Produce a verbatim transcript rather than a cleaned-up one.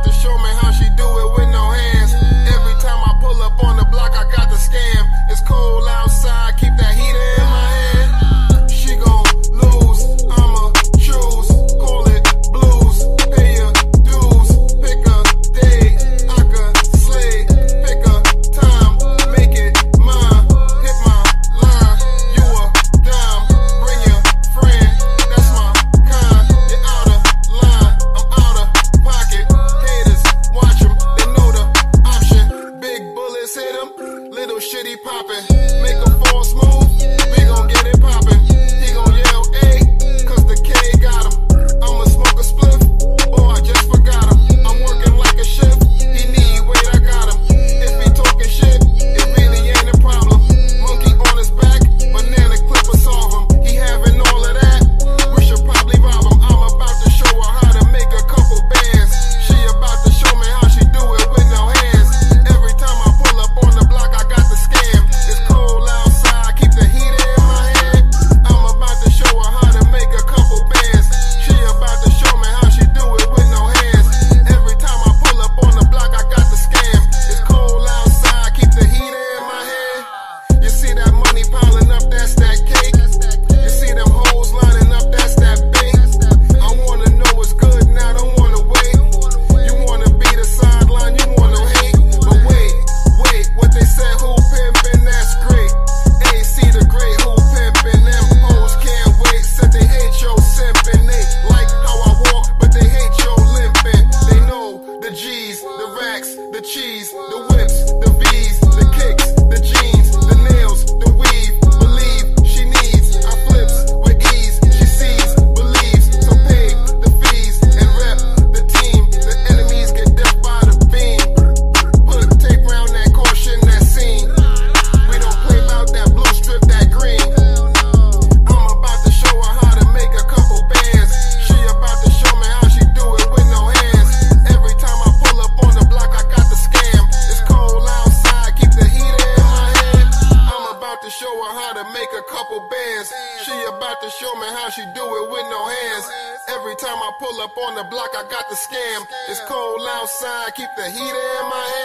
about to show me how she do it with no hands. Every time I pull up on the block, I got the scam. It's cold outside, keep that heater in my hand. She gon' lose, I'ma choose. Call it blues, pay your dues. Pick a day, I could slay. Pick a time, make it mine. Hit my line, you a dime. Bring your friend, that's my kind. You're out of line, I'm out of pocket. Haters, watch them, they know the option. Big bullets hit them, little shitty poppin'. Make a false move, we gon' get it poppin'. He gon' yell, ayy, cause the K got him. I'ma smoke a spliff, oh I just forgot him. I'm working like a shift, he need weight, I got him. If he talking shit, it really ain't a problem. Monkey on his back, banana clipper solve him. He having all of that, we should probably rob him. I'm about to show her how to make a couple bands. She about to show me how she do it with no hands. Every time I pull up on the block, I got the scam. It's cold outside, keep the heater in my hand. I'm about to show her how to make a couple bands. She about to show me how she do it with no hands. Every time I pull up on the block, I got the scam. It's cold outside, keep the heater in my hand. You see that money piling up, that's that cake. You see them hoes lining up, that's that bait. I wanna know what's good now, don't wanna wait. You wanna be the sideline, you wanna hate. But wait, wait, what they said, who pimpin', that's great. A C the great, who pimpin', them hoes can't wait. Said they hate your simpin', they like how I walk, but they hate your limpin'. They know the G's, the racks, the cheese, the whips, the V's, the kicks, the jeans, the nails, the weave. Believe she needs, I flips with ease. She sees, believes, so pay the fees and rep the team. The enemies get death by the beam. Put tape round that caution, that scene. We don't play about that blue strip, that green. I'm about to show her how to make a couple bands. She about to show me how she do it with no hands. Every time I pull up on the block, I got the scam. It's cold outside, keep the heater in my hand. I'm about to show her how to make a couple bands. She about to show me how she do it with no hands. Every time I pull up on the block, I got the scam. It's cold outside, keep the heater in my hand.